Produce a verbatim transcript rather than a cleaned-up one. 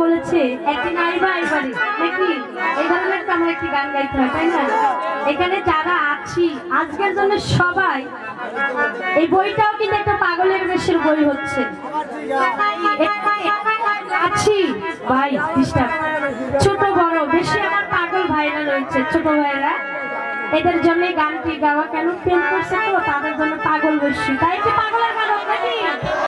বলেছে একটি নারী বা এবারে নাকি এই ধরনের তো আমরা একটি গান গাইতে হয়, তাই না? এখানে যারা আছি আজকের জন্য সবাই, এই বইটাও কিন্তু একটা পাগলের বেশের বই হচ্ছে। আছি ভাই ডিস্টার্ব, ছোট বড় বেশি আমার পাগল ভাইরা রয়েছে, ছোট ভাইরা, এদের জন্য গানটি গাওয়া। কেন প্রেম করছে তো তাদের জন্য পাগল বসছি, তাই কি পাগলের গান নাকি?